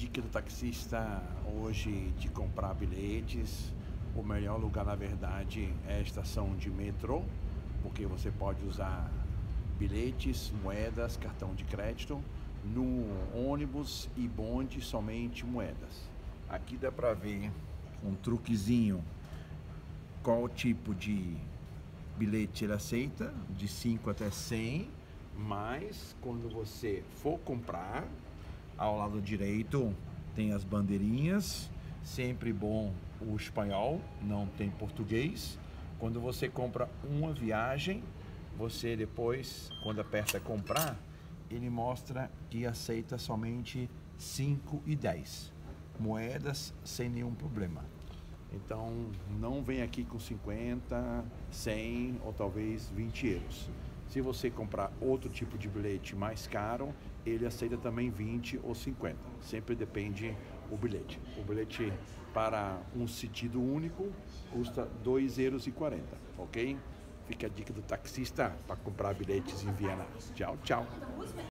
dica do taxista hoje de comprar bilhetes. O melhor lugar, na verdade, é a estação de metrô, porque você pode usar bilhetes, moedas, cartão de crédito. No ônibus e bonde, somente moedas. Aqui dá para ver um truquezinho qual tipo de bilhete ele aceita, de 5 até 100, mas quando você for comprar, ao lado direito tem as bandeirinhas, sempre bom o espanhol, não tem português. Quando você compra uma viagem, você depois, quando aperta comprar, ele mostra que aceita somente 5 e 10 moedas sem nenhum problema. Então não vem aqui com 50, 100 ou talvez 20 euros. Se você comprar outro tipo de bilhete mais caro, ele aceita também 20 ou 50. Sempre depende o bilhete. O bilhete para um sentido único custa 2,40 euros, ok? Fica a dica do taxista para comprar bilhetes em Viena. Tchau, tchau.